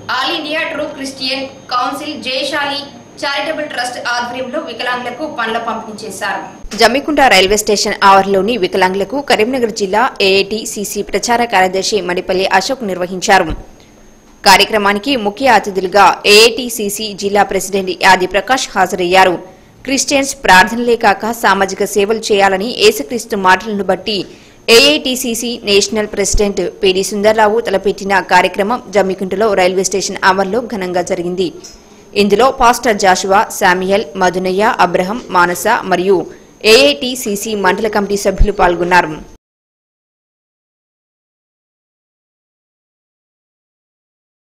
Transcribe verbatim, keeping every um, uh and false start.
All India True Christian Council Jayashali charitable trust ఆధ్వర్యంలో వికలాంగులకు పండ్ల పంపిణీ చేశారు. జమ్మికుంట రైల్వే స్టేషన్ ఆవరణలోని వికలాంగులకు కరీంనగర్ జిల్లా ఏఐటీసీసీ ప్రచార కార్యదర్శి మడిపల్లి అశోక్ నిర్వహించారు. కార్యక్రమానికి ముఖ్య అతిథులుగా ఏఐటీసీసీ జిల్లా ప్రెసిడెంట్ యాది ప్రకాష్ హాజరయ్యారు. క్రిస్టియన్స్ ప్రార్థనలే కాక సామాజిక సేవలు చేయాలని యేసుక్రీస్తు మాటలను బట్టి AITCC national president PD Sundarrao తలపెట్టిన కార్యక్రమం జమ్మికుంటలో రైల్వే స్టేషన్ ఆవరణలో ఘనంగా జరిగింది. ఇందులో pastor Joshua, Samuel, Madhunayya, Abraham, Manasa మరియు ఏఐటీసీసీ మండల కమిటీ సభ్యులు పాల్గొన్నారు.